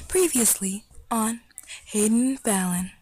Previously on Hayden and Falyn.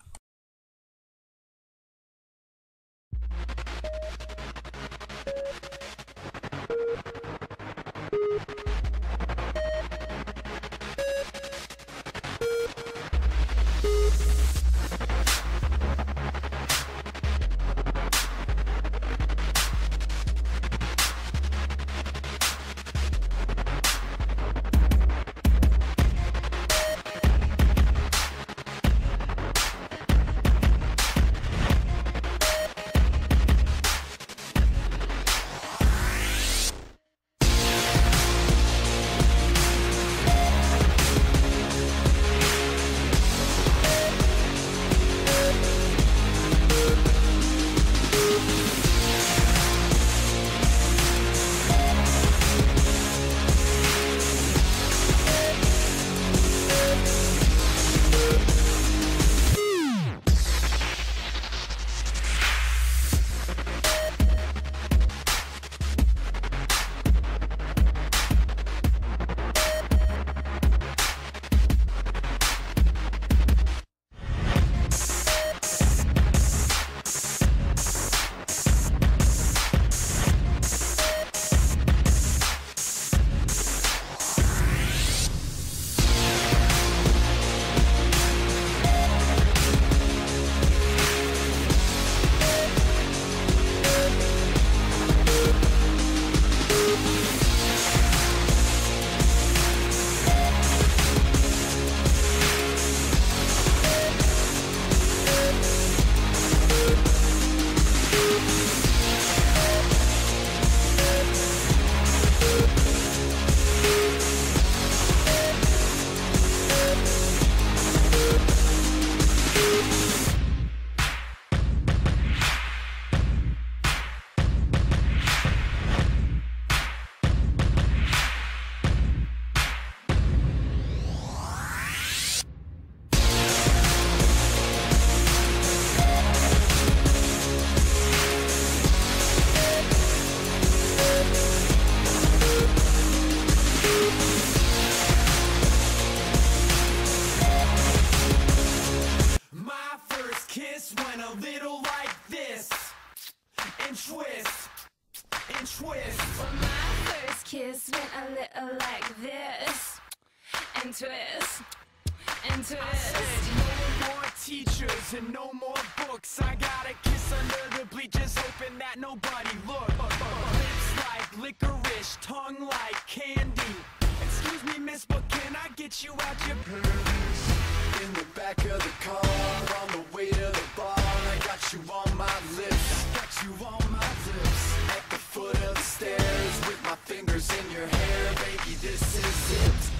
Well, my first kiss went a little like this, and twist, and twist. I said no more teachers and no more books. I got a kiss under the bleachers, hoping that nobody looked. Lips like licorice, tongue like candy. Excuse me, miss, but can I get you out your purse? In the back of the car, on the way to the bar, I got you on my lips. I got you on my lips. At the foot of the stairs, with my fingers in your hair, baby, this is it.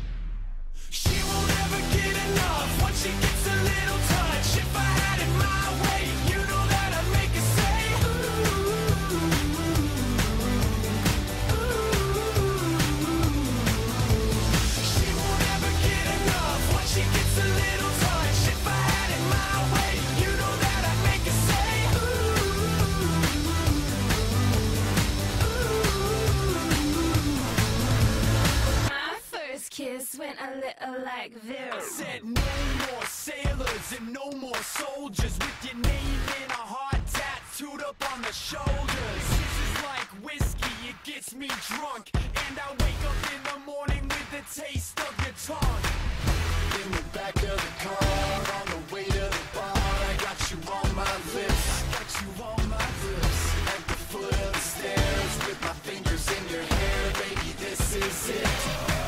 She won't ever get enough once she gets a little touch. If I had it my way, you know that I'd make her say ooh, ooh. She won't ever get enough once she gets a little touch. If I had it my way, you know that I'd make her say ooh, ooh. My first kiss went a little like I this. said no more sailors and no more soldiers with your name in a heart tattooed up on the shoulders. This is like whiskey, it gets me drunk, and I wake up in the morning with the taste of your tongue. In the back of the car, on the way to the bar, I got you on my lips. I got you on my lips. At the foot of the stairs, with my fingers in your hair, baby, this is it.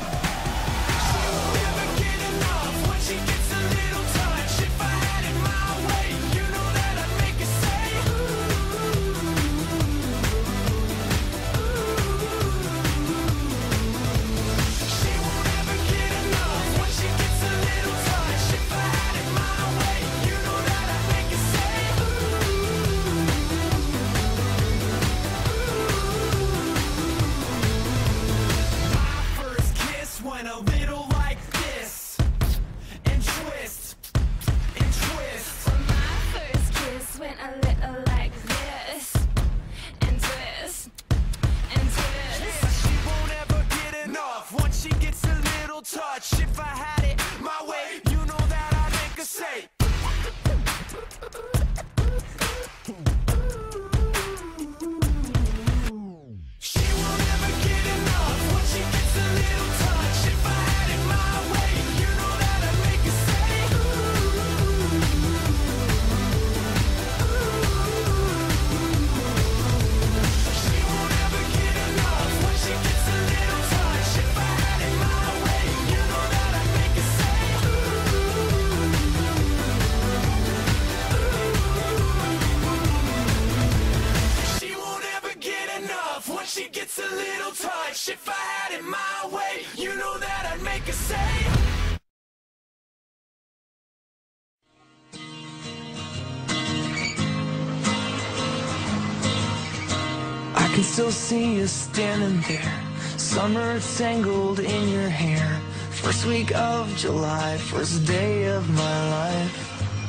Never get enough once she gets a little touch. If I had it my way, you know that I'd make her say she won't ever get enough once she gets a little touch. If I had it my way, you know that I'd make her say my first kiss went a little like this, and twist, and twist. Well, my first kiss went a little like this, and twist, and twist. Yeah, she won't ever get enough once she gets a little touch. If I had it could say. I can still see you standing there, summer tangled in your hair. First week of July, first day of my life.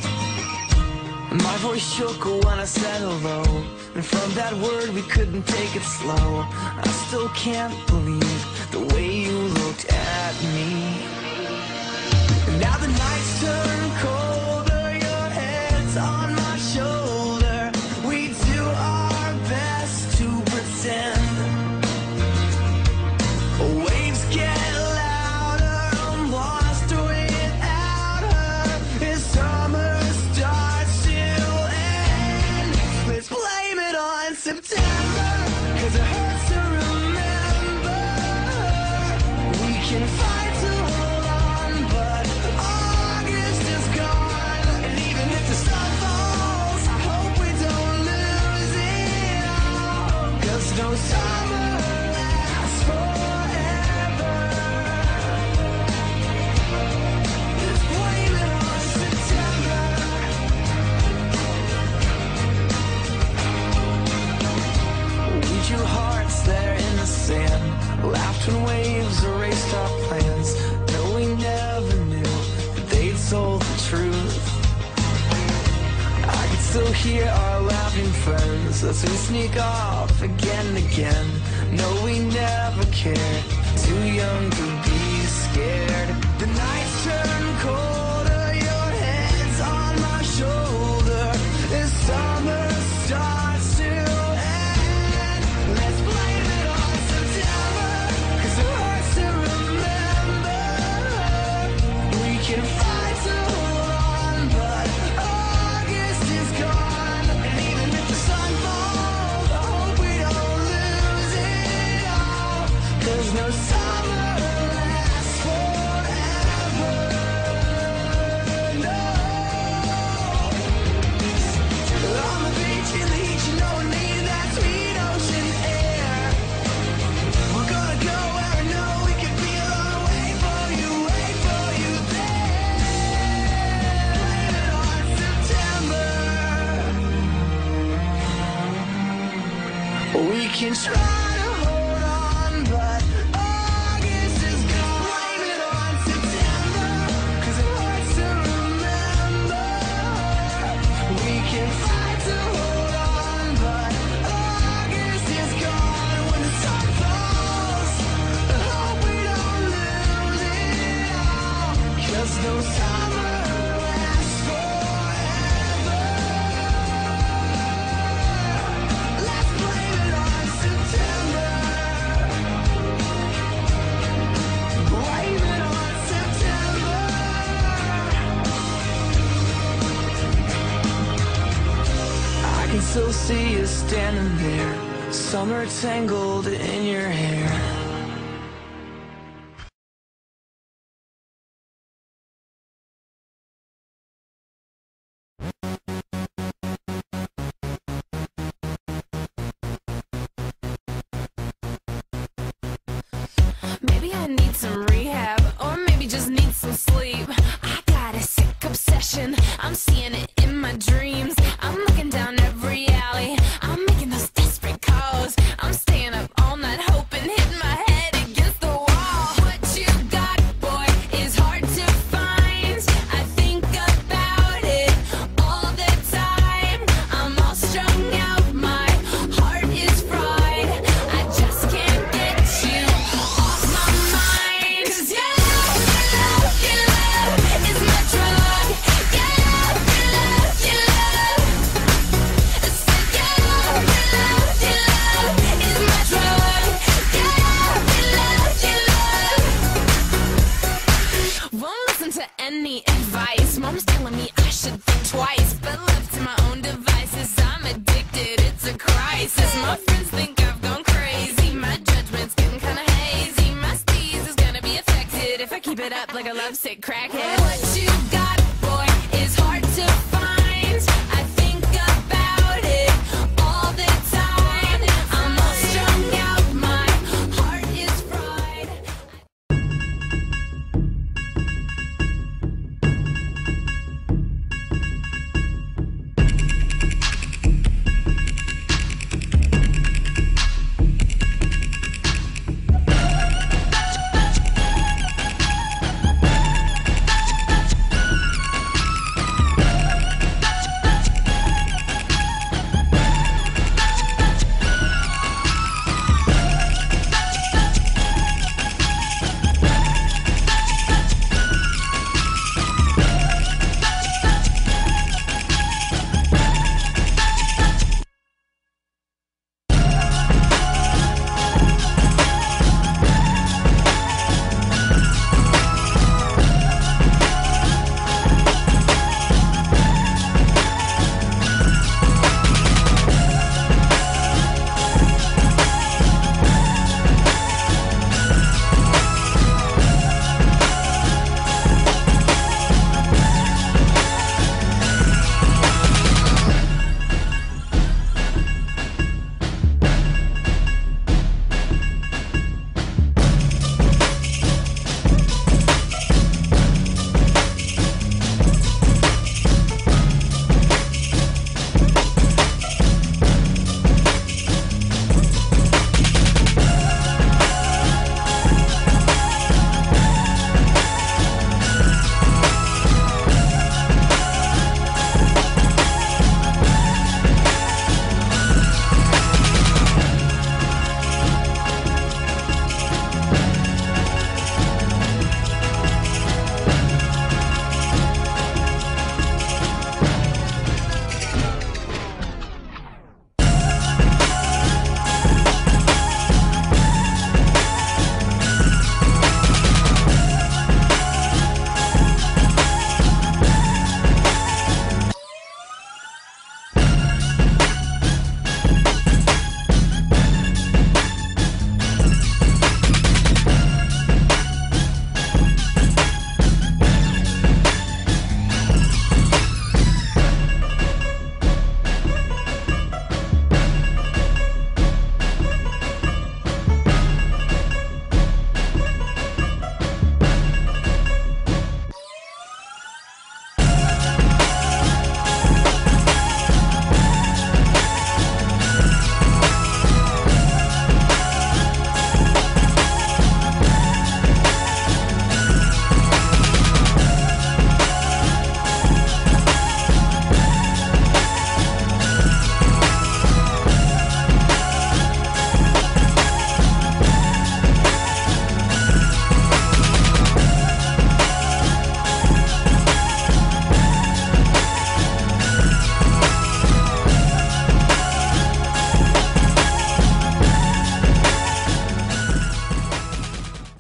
My voice shook when I said hello, and from that word we couldn't take it slow. I still can't believe the way you looked at me. And now the nights turn colder, your head's on my shoulder. We do our best to pretend. Waves get louder, I'm lost without her. As summer starts to end, let's blame it on September, 'cause it hurts to remember. We can fight to hold on, but August is gone. And even if the sun falls, I hope we don't lose it all, 'cause no summer lasts forever. Let's blame it on September. We drew hearts there in the sand, laughed when waves erased our plans. No, we never knew that they'd told the truth. I could still hear our laughing friends as we sneak off again and again. No, we never cared, too young to be scared. The nights turn colder, your head's on my shoulder. As summer starts to end, let's blame it on September, 'cause it hurts to remember. We can fight to hold on, but August is gone. And even if the sun falls, I hope we don't lose it all, 'cause no summer lasts forever. No. On the beach in the heat, you know I need that sweet ocean air. We're gonna go where I know we can feel our way for you there. Blame it on September. We can try to hold on, but August is gone. Blame it on September, 'cause it hurts to remember. We can fight to hold on, but August is gone. When the sun falls, I hope we don't lose it all, 'cause no summer lasts forever. Let's blame it on September. Blame it on September. I can still see you standing there, summer tangled in your hair. Maybe I need some rehab, or maybe just need some sleep. I got a sick obsession, I'm seeing it in my dreams. I'm looking down every alley, I'm making those desperate calls. I'm staying up all night hoping, hitting my head against the wall. What you got, boy, is hard to find. I think about it all the time. I'm all strung out, my heart is fried. I just can't get you off my mind. 'Cause your love is my drug. Your love is my drug. Won't listen to any advice. Mom's telling me I should think twice, but left to my own devices, I'm addicted. It's a crisis. My friends think I've gone crazy. My judgment's getting kinda hazy. My steez is gonna be affected if I keep it up like a lovesick crackhead. What you got, boy, is hard to